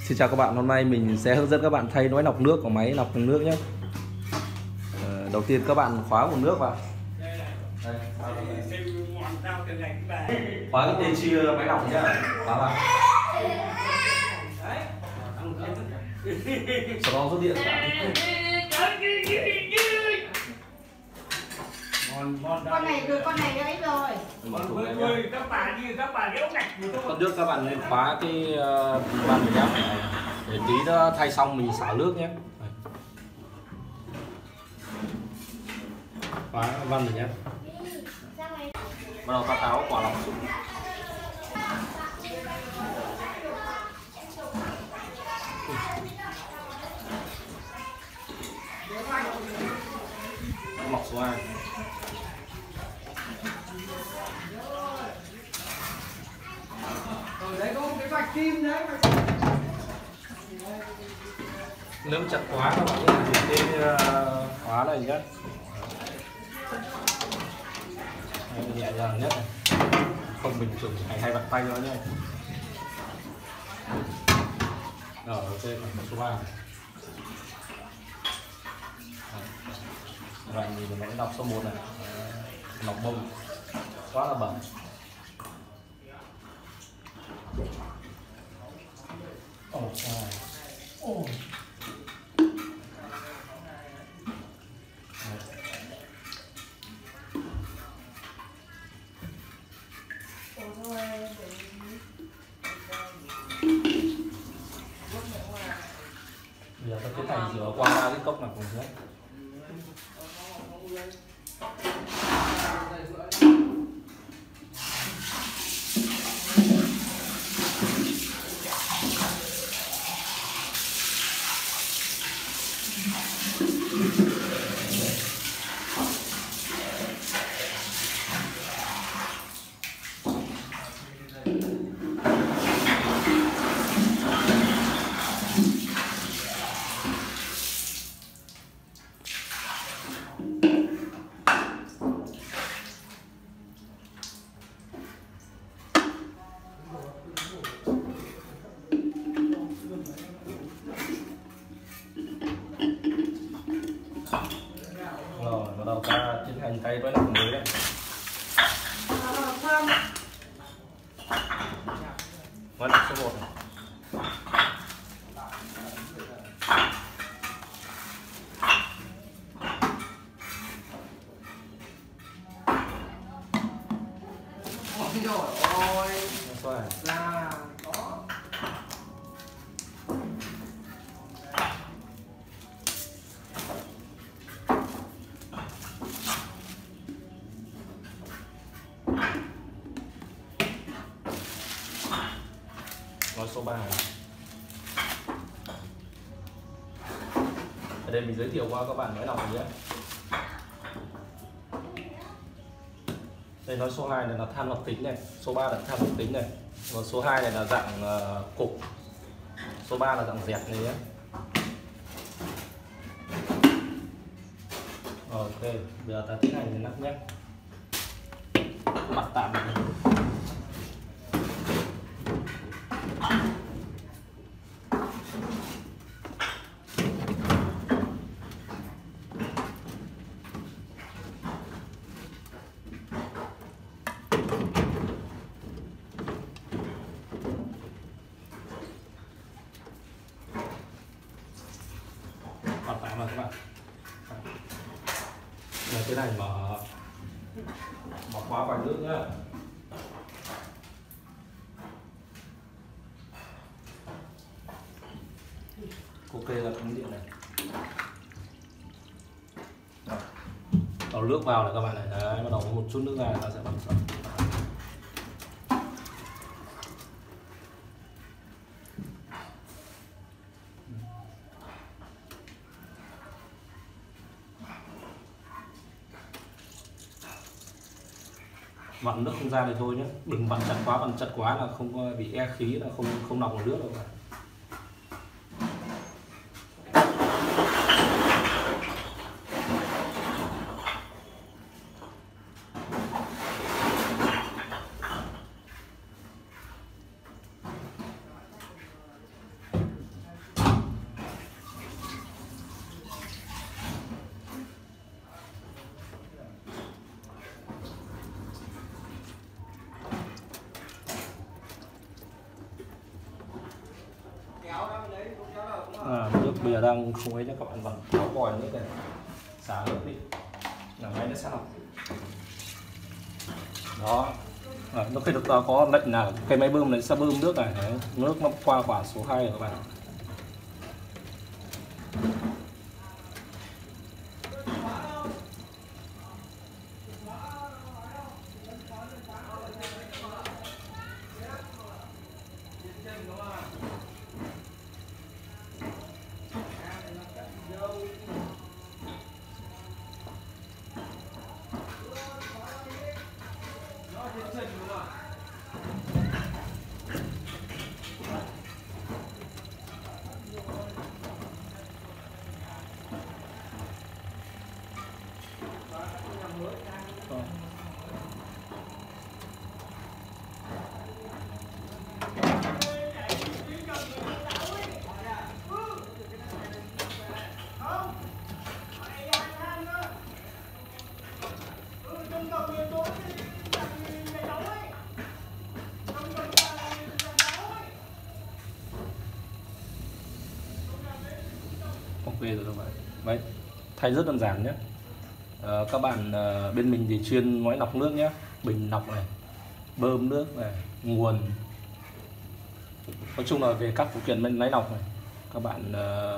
Xin chào các bạn, hôm nay mình sẽ hướng dẫn các bạn thay máy lọc nước của máy lọc nước nhé. Đầu tiên các bạn khóa nguồn nước vào. Đây, khóa cái tên chia máy lọc nhé, khóa vào. Sau đó rút điện vào. Con này đấy rồi. Các nước các bạn nên khóa cái van này nhé, để tí nó thay xong mình xả nước nhé. Khóa van này nhé. Bắt đầu ta tháo quả lọc xuống. Lọc số 2. Đấy có một cái vạch kim đấy. Nếu chặt quá các bạn dùng cái khóa này nhé. Nhẹ nhàng nhất này. Không mình dùng hay bàn tay nữa nhé. Rồi ok, phần số 3. Rồi nhìn máy lọc số 1 này. Lọc bông quá là bẩn. Bây giờ tôi tiến hành rửa qua cái cốc này cùng nhé. Rồi, bắt đầu ta tiến hành tay với lọc mới đấy. Máy lọc số 1 này. Ôi Rồi. là có. Nói số 3 này. Ở đây mình giới thiệu qua các bạn máy lọc nhé. Đây nói số 2 này là than lọc tính này, số 3 là than lọc tính này, còn số 2 này là dạng cục, số 3 là dạng dẹt này nhé. Ok, bây giờ ta tiến hành lắp nhé. Mặt tạm này. Mặt tạm rồi các bạn. Rồi tiến hành mở khóa vành nước nhé. Ok là cắm điện này. Đổ nước vào này các bạn này, đấy, bắt đầu có một chút nước ra ta sẽ bấm xuống. Vặn nước không ra thì thôi nhé, đừng vặn chặt quá là không bị e khí, là không nọc vào nước đâu. Nước bây giờ đang không ấy nhé các bạn, bằng tháo vòi nước này, xả nước đi là máy nó sẽ lọc đó. Nó khi được có lệnh là cái máy bơm này sẽ bơm nước này. Đấy, nước nó qua quả số 2 rồi các bạn. Ok rồi các bạn. Đấy, thay rất đơn giản nhé. Các bạn bên mình thì chuyên máy lọc nước nhé, bình lọc này, bơm nước này, nguồn, nói chung là về các phụ kiện bên máy lọc này. Các bạn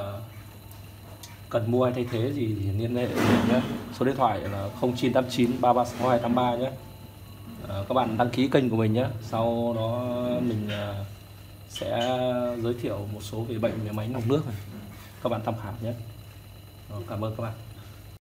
cần mua hay thay thế gì thì liên hệ nhé. Số điện thoại là 0989 336 283 nhé. Các bạn đăng ký kênh của mình nhé, sau đó mình sẽ giới thiệu một số về bệnh về máy lọc nước này, các bạn tham khảo nhé. Cảm ơn các bạn.